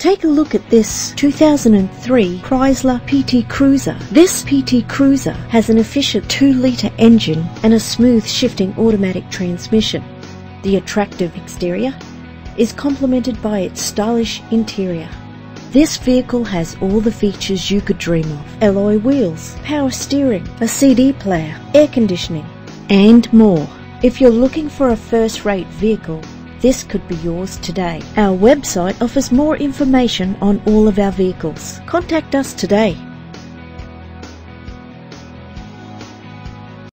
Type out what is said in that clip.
Take a look at this 2003 Chrysler PT Cruiser. This PT Cruiser has an efficient 2-litre engine and a smooth shifting automatic transmission. The attractive exterior is complemented by its stylish interior. This vehicle has all the features you could dream of: alloy wheels, power steering, a CD player, air conditioning, and more. If you're looking for a first-rate vehicle, this could be yours today. Our website offers more information on all of our vehicles. Contact us today.